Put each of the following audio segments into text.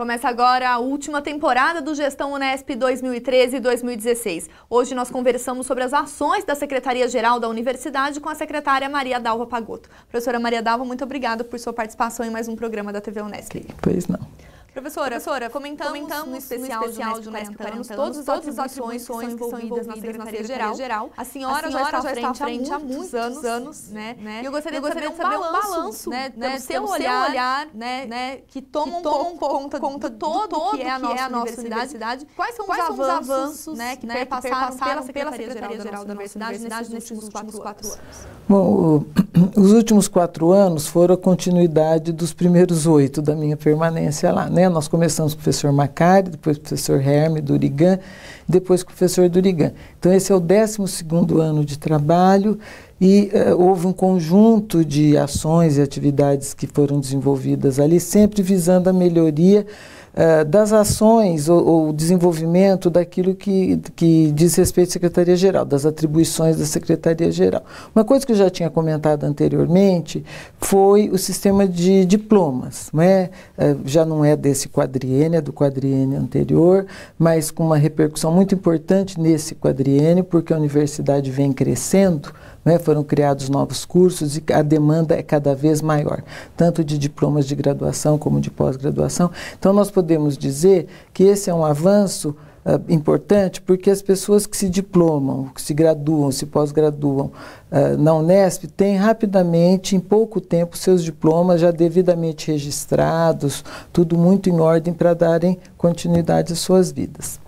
Começa agora a última temporada do Gestão Unesp 2013 e 2016. Hoje nós conversamos sobre as ações da Secretaria-Geral da Universidade com a secretária Maria Dalva Pagotto. Professora Maria Dalva, muito obrigada por sua participação em mais um programa da TV Unesp. Pois não. Professora, comentamos no especial de Unesp 40 anos todas as atribuições que são envolvidas na Secretaria-Geral. A senhora já está à frente há muitos anos, né? E eu gostaria de saber um balanço, né, do seu olhar, né, que toma conta de todo o que é a nossa universidade. Quais são os avanços, né, que passaram pela Secretaria-Geral da Universidade nesses últimos 4 anos? Bom, os últimos 4 anos foram a continuidade dos primeiros 8 da minha permanência lá, né? Nós começamos com o professor Macari, depois com o professor Herme Durigan, depois com o professor Durigan. Então esse é o 12º ano de trabalho e houve um conjunto de ações e atividades que foram desenvolvidas ali, sempre visando a melhoria das ações ou desenvolvimento daquilo que diz respeito à Secretaria-Geral, das atribuições da Secretaria-Geral. Uma coisa que eu já tinha comentado anteriormente foi o sistema de diplomas, não é? Já não é desse quadriênio, é do quadriênio anterior, mas com uma repercussão muito importante nesse quadriênio, porque a universidade vem crescendo, né? Foram criados novos cursos e a demanda é cada vez maior, tanto de diplomas de graduação como de pós-graduação. Então nós podemos dizer que esse é um avanço importante, porque as pessoas que se diplomam, que se graduam, se pós-graduam na Unesp, têm rapidamente, em pouco tempo, seus diplomas já devidamente registrados, tudo muito em ordem para darem continuidade às suas vidas.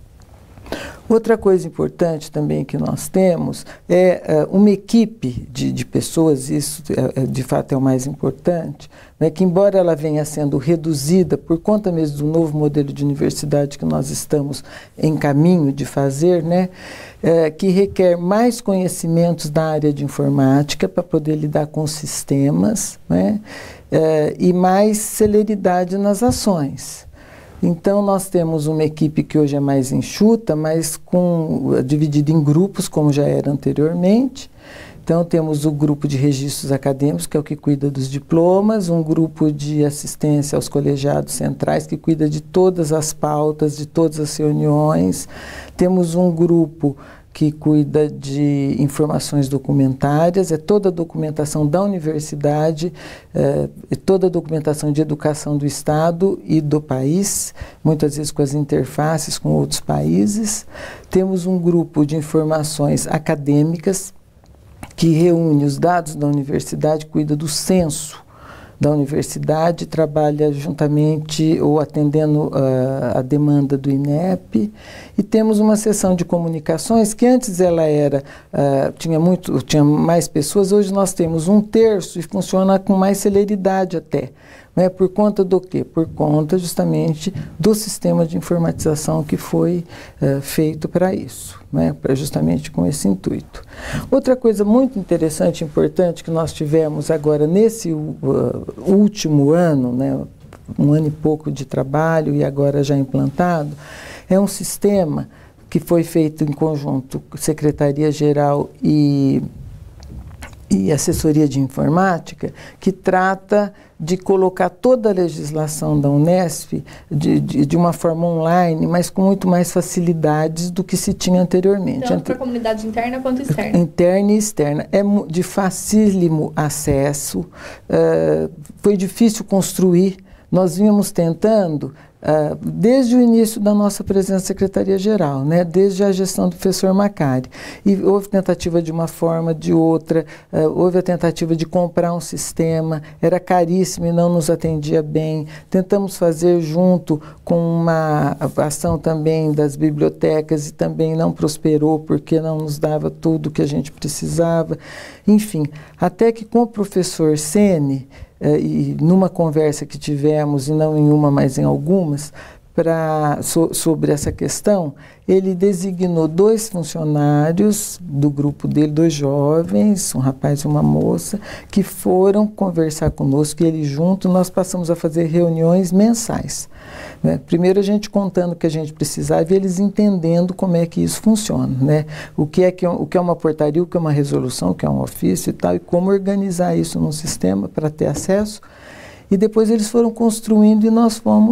Outra coisa importante também que nós temos é uma equipe de pessoas, isso de fato é o mais importante, né, que embora ela venha sendo reduzida por conta mesmo do novo modelo de universidade que nós estamos em caminho de fazer, né, que requer mais conhecimentos da área de informática para poder lidar com sistemas, né, e mais celeridade nas ações. Então, nós temos uma equipe que hoje é mais enxuta, mas dividida em grupos, como já era anteriormente. Então, temos o grupo de registros acadêmicos, que é o que cuida dos diplomas, um grupo de assistência aos colegiados centrais, que cuida de todas as pautas, de todas as reuniões. Temos um grupo que cuida de informações documentárias, é toda a documentação da universidade, toda a documentação de educação do Estado e do país, muitas vezes com as interfaces com outros países. Temos um grupo de informações acadêmicas, que reúne os dados da universidade, cuida do censo da universidade, trabalha juntamente ou atendendo a demanda do INEP, e temos uma seção de comunicações que antes ela tinha mais pessoas, hoje nós temos 1/3 e funciona com mais celeridade até. Né? Por conta do quê? Por conta justamente do sistema de informatização que foi feito para isso, né? Justamente com esse intuito. Outra coisa muito interessante e importante que nós tivemos agora nesse último ano, né? Um ano e pouco de trabalho e agora já implantado, é um sistema que foi feito em conjunto com Secretaria-Geral e Assessoria de Informática, que trata de colocar toda a legislação da Unesp de uma forma online, mas com muito mais facilidades do que se tinha anteriormente. Tanto para a comunidade interna quanto externa. Interna e externa. É de facílimo acesso, foi difícil construir, nós vínhamos tentando desde o início da nossa presença na Secretaria-Geral, né, desde a gestão do professor Macari. E houve tentativa de uma forma, de outra, houve a tentativa de comprar um sistema, era caríssimo e não nos atendia bem. Tentamos fazer junto com uma ação também das bibliotecas e também não prosperou porque não nos dava tudo o que a gente precisava. Enfim, até que com o professor Sene, e numa conversa que tivemos, e não em uma, mas em algumas, sobre essa questão, ele designou 2 funcionários do grupo dele, 2 jovens, um rapaz e uma moça, que foram conversar conosco, e ele junto, nós passamos a fazer reuniões mensais. Né? Primeiro a gente contando o que a gente precisava e eles entendendo como é que isso funciona, né? O que é uma portaria, o que é uma resolução, o que é um ofício e tal, e como organizar isso num sistema para ter acesso. E depois eles foram construindo e nós fomos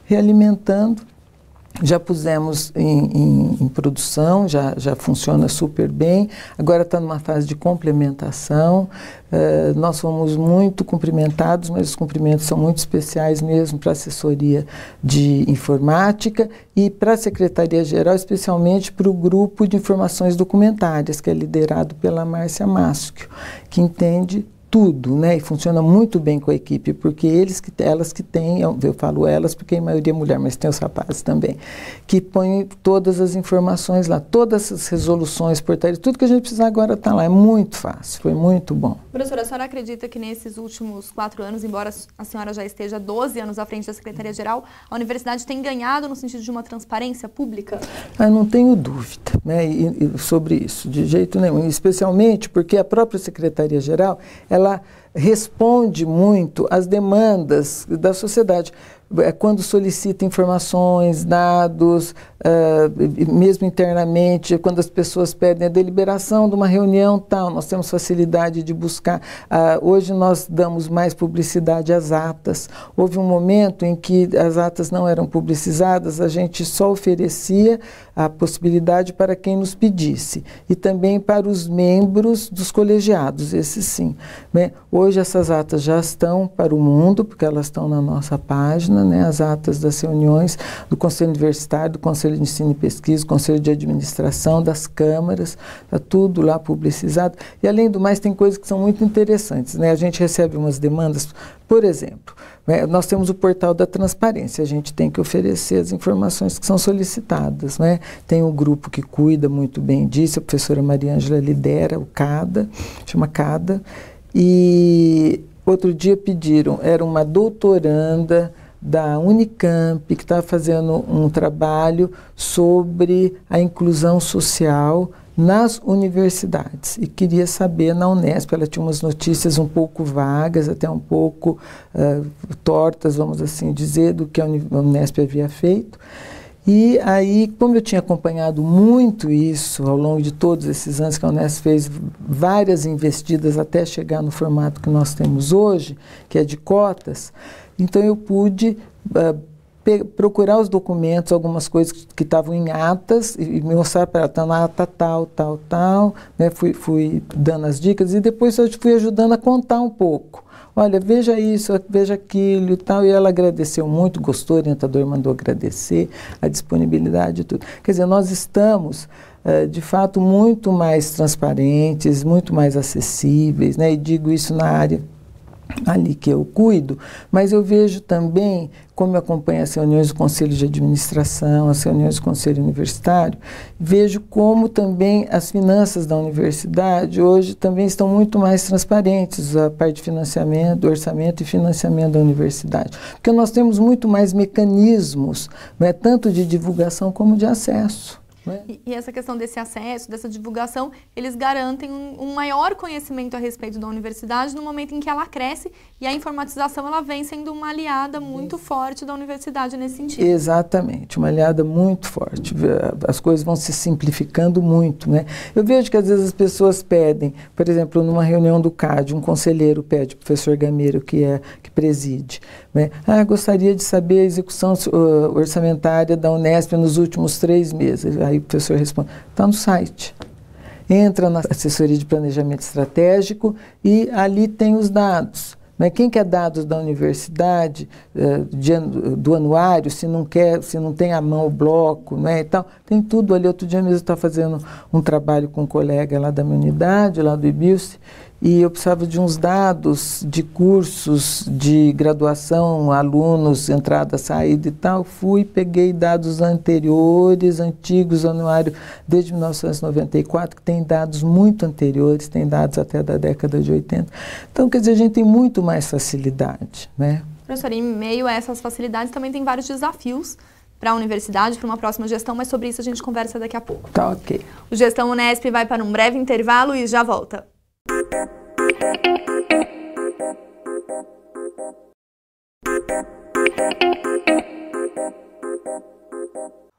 realimentando. Já pusemos em produção, já funciona super bem, agora está numa fase de complementação. Nós fomos muito cumprimentados, mas os cumprimentos são muito especiais mesmo para a assessoria de informática e para a Secretaria-Geral, especialmente para o grupo de informações documentárias, que é liderado pela Márcia Maschio, que entende tudo, né? E funciona muito bem com a equipe, porque elas que têm, eu falo elas porque a maioria é mulher, mas tem os rapazes também, que põem todas as informações lá, todas as resoluções, portarias, tudo que a gente precisa agora está lá. É muito fácil, foi muito bom. Professora, a senhora acredita que nesses últimos 4 anos, embora a senhora já esteja 12 anos à frente da Secretaria-Geral, a universidade tem ganhado no sentido de uma transparência pública? Eu não tenho dúvida, né, sobre isso, de jeito nenhum, especialmente porque a própria Secretaria-Geral, ela responde muito às demandas da sociedade. Quando solicita informações, dados, mesmo internamente, quando as pessoas pedem a deliberação de uma reunião tal, nós temos facilidade de buscar. Hoje nós damos mais publicidade às atas. Houve um momento em que as atas não eram publicizadas, a gente só oferecia a possibilidade para quem nos pedisse e também para os membros dos colegiados, esses sim, né? Hoje essas atas já estão para o mundo, porque elas estão na nossa página, né, as atas das reuniões do Conselho Universitário, do Conselho de Ensino e Pesquisa, do Conselho de Administração, das câmaras, está tudo lá publicizado. E, além do mais, tem coisas que são muito interessantes, né? A gente recebe umas demandas, por exemplo, né, nós temos o portal da transparência, a gente tem que oferecer as informações que são solicitadas, né? Tem um grupo que cuida muito bem disso, a professora Maria Ângela lidera o CADA, chama CADA, e outro dia pediram, era uma doutoranda da Unicamp, que estava fazendo um trabalho sobre a inclusão social nas universidades e queria saber na Unesp. Ela tinha umas notícias um pouco vagas, até um pouco tortas, vamos assim dizer, do que a Unesp havia feito. E aí, como eu tinha acompanhado muito isso ao longo de todos esses anos, que a Unesp fez várias investidas até chegar no formato que nós temos hoje, que é de cotas, então eu pude procurar os documentos, algumas coisas que estavam em atas e mostrar para ela, está na ata tal, né? Fui dando as dicas e depois eu fui ajudando a contar um pouco. Olha, veja isso, veja aquilo e tal. E ela agradeceu muito, gostou, o orientador mandou agradecer a disponibilidade e tudo. Quer dizer, nós estamos, de fato, muito mais transparentes, muito mais acessíveis, né? E digo isso na área ali que eu cuido, mas eu vejo também, como eu acompanho as reuniões do Conselho de Administração, as reuniões do Conselho Universitário, vejo como também as finanças da universidade hoje também estão muito mais transparentes, a parte de financiamento, orçamento e financiamento da universidade, porque nós temos muito mais mecanismos, né, tanto de divulgação como de acesso. E essa questão desse acesso, dessa divulgação, eles garantem um maior conhecimento a respeito da universidade no momento em que ela cresce e a informatização ela vem sendo uma aliada muito forte da universidade nesse sentido. Exatamente, uma aliada muito forte. As coisas vão se simplificando muito, né? Eu vejo que às vezes as pessoas pedem, por exemplo, numa reunião do CAD, um conselheiro pede, o professor Gameiro, que preside, né? Gostaria de saber a execução orçamentária da Unesp nos últimos 3 meses. Aí o professor responde, está no site. Entra na assessoria de planejamento estratégico e ali tem os dados. Mas quem quer dados da universidade, do anuário, se não tem à mão o bloco, né, e tal, tem tudo ali. Outro dia mesmo eu estava fazendo um trabalho com um colega lá da minha unidade, lá do IBILSE, e eu precisava de uns dados de cursos de graduação, alunos, entrada, saída e tal. Fui, peguei dados anteriores, antigos, anuário desde 1994, que tem dados muito anteriores, tem dados até da década de 80. Então, quer dizer, a gente tem muito mais facilidade, né? Professora, em meio a essas facilidades também tem vários desafios para a universidade, para uma próxima gestão, mas sobre isso a gente conversa daqui a pouco. Tá, ok. O Gestão Unesp vai para um breve intervalo e já volta.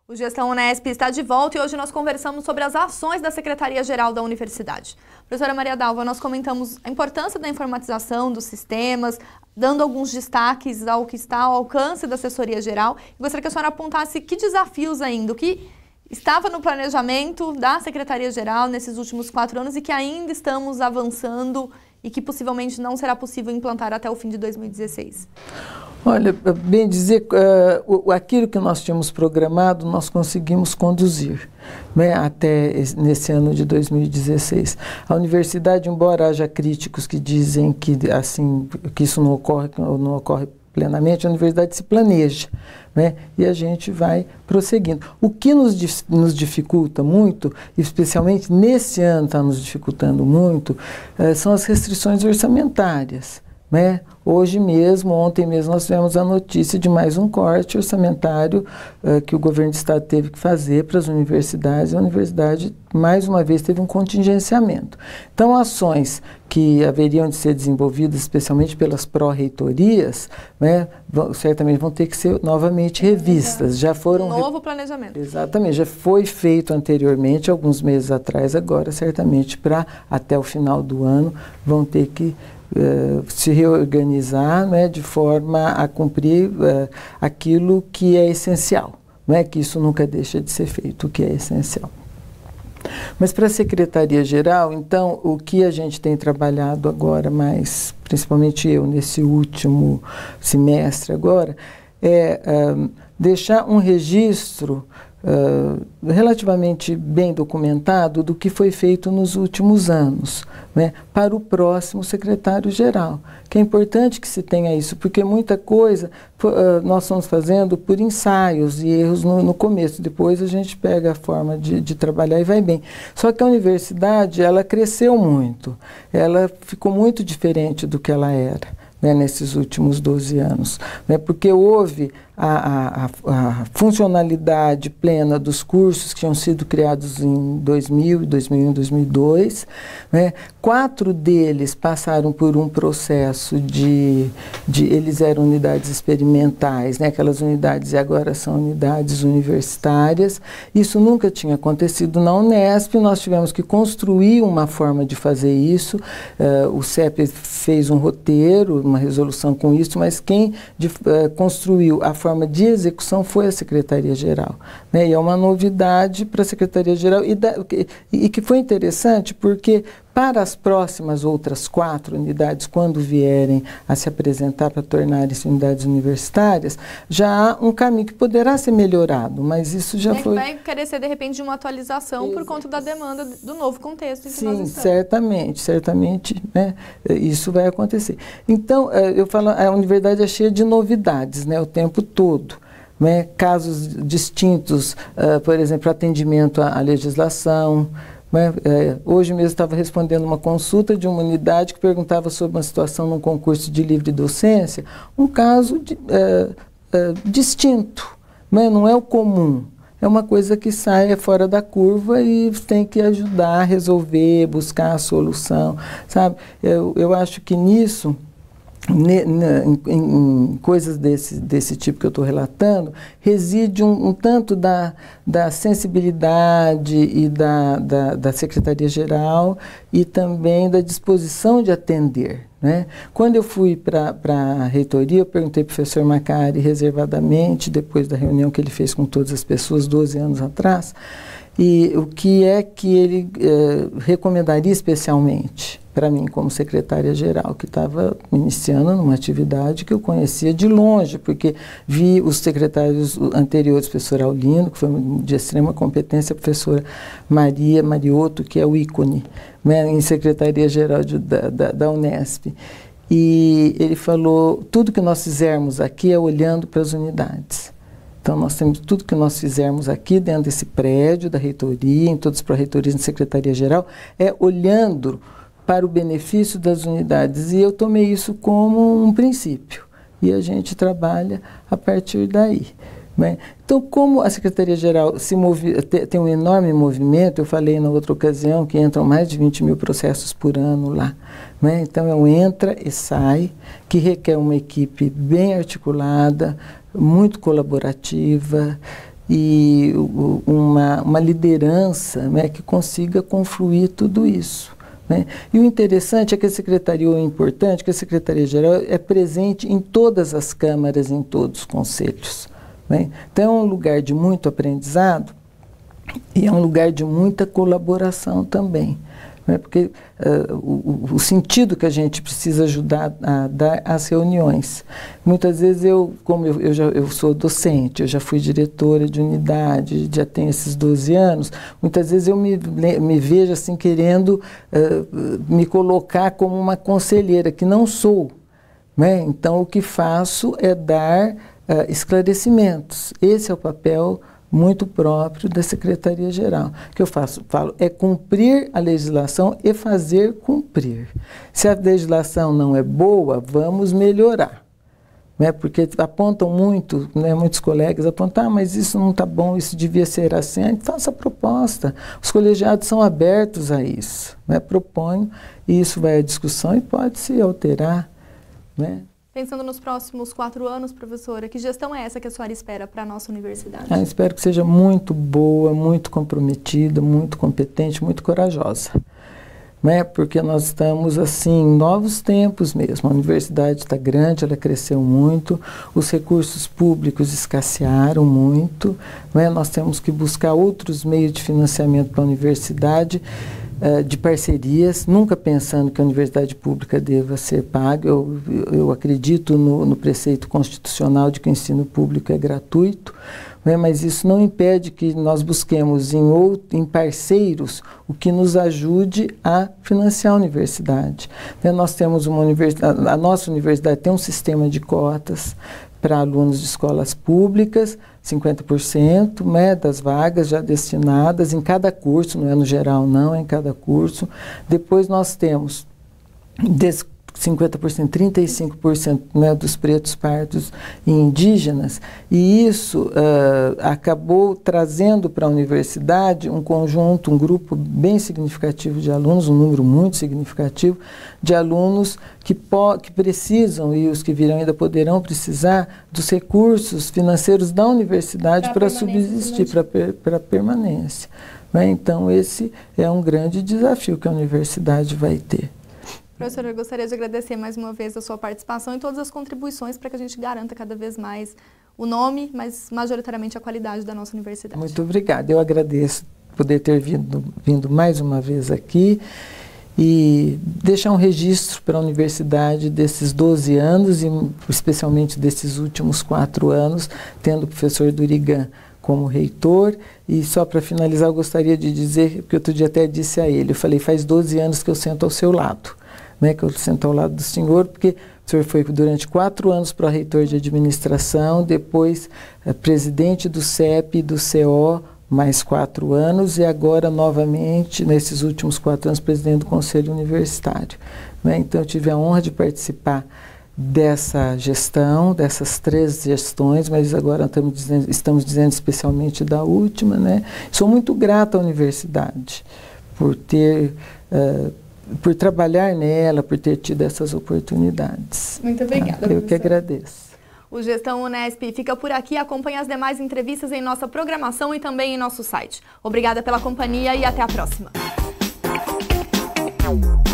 O Gestão Unesp está de volta e hoje nós conversamos sobre as ações da Secretaria-Geral da Universidade. Professora Maria Dalva, nós comentamos a importância da informatização dos sistemas, dando alguns destaques ao que está ao alcance da assessoria-geral. Gostaria que a senhora apontasse que desafios ainda, o que estava no planejamento da Secretaria-Geral nesses últimos 4 anos e que ainda estamos avançando e que possivelmente não será possível implantar até o fim de 2016. Olha, bem dizer, aquilo que nós tínhamos programado, nós conseguimos conduzir, né, até nesse ano de 2016. A universidade, embora haja críticos que dizem que, assim, que isso não ocorre plenamente, a universidade se planeja, né, e a gente vai prosseguindo. O que nos dificulta muito, especialmente nesse ano está nos dificultando muito, são as restrições orçamentárias. Né? Hoje mesmo, ontem mesmo, nós tivemos a notícia de mais um corte orçamentário que o governo do estado teve que fazer para as universidades. A universidade, mais uma vez, teve um contingenciamento. Então, ações que haveriam de ser desenvolvidas, especialmente pelas pró-reitorias, né, certamente vão ter que ser novamente revistas. Já foram... Um novo planejamento. Exatamente, já foi feito anteriormente, alguns meses atrás, agora, certamente, para até o final do ano, vão ter que se reorganizar, né, de forma a cumprir aquilo que é essencial, né, que isso nunca deixa de ser feito, o que é essencial. Mas para a Secretaria-Geral, então, o que a gente tem trabalhado agora, mais principalmente eu, nesse último semestre agora, é deixar um registro relativamente bem documentado do que foi feito nos últimos anos, né, para o próximo secretário-geral, que é importante que se tenha isso, porque muita coisa nós estamos fazendo por ensaios e erros no começo, depois a gente pega a forma de trabalhar e vai bem. Só que a universidade, ela cresceu muito, ela ficou muito diferente do que ela era, né, nesses últimos 12 anos, né, porque houve a funcionalidade plena dos cursos que tinham sido criados em 2000, 2001, 2002, né, 4 deles passaram por um processo eles eram unidades experimentais, né, aquelas unidades e agora são unidades universitárias. Isso nunca tinha acontecido na Unesp, nós tivemos que construir uma forma de fazer isso, o CEP fez um roteiro, uma resolução com isso, mas quem construiu a forma de execução foi a Secretaria-Geral, né? E é uma novidade para a Secretaria-Geral e que foi interessante porque para as próximas outras 4 unidades, quando vierem a se apresentar para tornarem-se unidades universitárias, já há um caminho que poderá ser melhorado, mas isso já foi... Vai carecer, de repente, de uma atualização por conta da demanda do novo contexto em que nós estamos. Sim, certamente, né, isso vai acontecer. Então, eu falo, a universidade é cheia de novidades, né, o tempo todo. Né, casos distintos, por exemplo, atendimento à legislação. Hoje mesmo estava respondendo uma consulta de uma unidade que perguntava sobre uma situação num concurso de livre docência, um caso distinto, né? Não é o comum, é uma coisa que sai fora da curva e tem que ajudar a resolver, buscar a solução, sabe? Eu acho que nisso, em coisas desse tipo que eu estou relatando, reside um tanto da sensibilidade e da Secretaria-Geral e também da disposição de atender, né? Quando eu fui para a reitoria, eu perguntei para o professor Macari reservadamente, depois da reunião que ele fez com todas as pessoas 12 anos atrás, e o que é que ele recomendaria especialmente para mim como secretária-geral, que estava iniciando numa atividade que eu conhecia de longe, porque vi os secretários anteriores, professor Aulino, que foi de extrema competência, a professora Maria Mariotto, que é o ícone, né, em secretaria-geral da Unesp. E ele falou, tudo que nós fizermos aqui é olhando para as unidades. Então, nós temos tudo que nós fizermos aqui dentro desse prédio da reitoria, em todas as pró-reitorias de secretaria-geral, é olhando para o benefício das unidades. E eu tomei isso como um princípio. E a gente trabalha a partir daí. Né? Então, como a Secretaria-Geral tem um enorme movimento, eu falei na outra ocasião que entram mais de 20 mil processos por ano lá. Né? Então, é um entra e sai, que requer uma equipe bem articulada, muito colaborativa, e uma liderança, né, que consiga confluir tudo isso. Né? E o interessante é que a Secretaria, o importante é que a Secretaria-Geral é presente em todas as câmaras, em todos os conselhos. Né? Então é um lugar de muito aprendizado e é um lugar de muita colaboração também. Né? Porque o sentido que a gente precisa ajudar a dar às reuniões. Muitas vezes como eu sou docente, eu já fui diretora de unidade, já tenho esses 12 anos, muitas vezes eu me vejo assim querendo me colocar como uma conselheira, que não sou. Né? Então o que faço é dar esclarecimentos. Esse é o papel muito próprio da Secretaria-Geral. O que eu falo é cumprir a legislação e fazer cumprir. Se a legislação não é boa, vamos melhorar. Né? Porque apontam muito, né, muitos colegas apontam, mas isso não está bom, isso devia ser assim. A gente faça a proposta. Os colegiados são abertos a isso. Né? Proponho, e isso vai à discussão e pode se alterar. Né? Pensando nos próximos 4 anos, professora, que gestão é essa que a senhora espera para a nossa universidade? Espero que seja muito boa, muito comprometida, muito competente, muito corajosa. Né? Porque nós estamos, assim, em novos tempos mesmo. A universidade está grande, ela cresceu muito, os recursos públicos escassearam muito. Né? Nós temos que buscar outros meios de financiamento para a universidade, de parcerias, nunca pensando que a universidade pública deva ser paga. Eu acredito no preceito constitucional de que o ensino público é gratuito, né, mas isso não impede que nós busquemos em parceiros o que nos ajude a financiar a universidade. Né, nós temos a nossa universidade tem um sistema de cotas para alunos de escolas públicas, 50%, né, das vagas já destinadas em cada curso, não é no geral não, é em cada curso. Depois nós temos 50%, 35%, né, dos pretos, pardos e indígenas, e isso acabou trazendo para a universidade um grupo bem significativo de alunos, um número muito significativo de alunos que precisam, e os que virão ainda poderão precisar, dos recursos financeiros da universidade para subsistir, para permanência. Né? Então, esse é um grande desafio que a universidade vai ter. Professora, eu gostaria de agradecer mais uma vez a sua participação e todas as contribuições para que a gente garanta cada vez mais o nome, mas majoritariamente a qualidade da nossa universidade. Muito obrigada. Eu agradeço poder ter vindo mais uma vez aqui e deixar um registro para a universidade desses 12 anos e especialmente desses últimos 4 anos, tendo o professor Durigan como reitor. E só para finalizar, eu gostaria de dizer, porque outro dia até disse a ele, eu falei, faz 12 anos que eu sento ao seu lado. Né, que eu sento ao lado do senhor, porque o senhor foi durante 4 anos pró-reitor de administração, depois presidente do CEP e do CO, mais 4 anos, e agora novamente, nesses últimos 4 anos, presidente do Conselho Universitário. Né, então eu tive a honra de participar dessa gestão, dessas 3 gestões, mas agora estamos dizendo especialmente da última. Né. Sou muito grata à universidade por trabalhar nela, por ter tido essas oportunidades. Muito obrigada. Eu que agradeço. O Gestão Unesp fica por aqui. Acompanhe as demais entrevistas em nossa programação e também em nosso site. Obrigada pela companhia e até a próxima.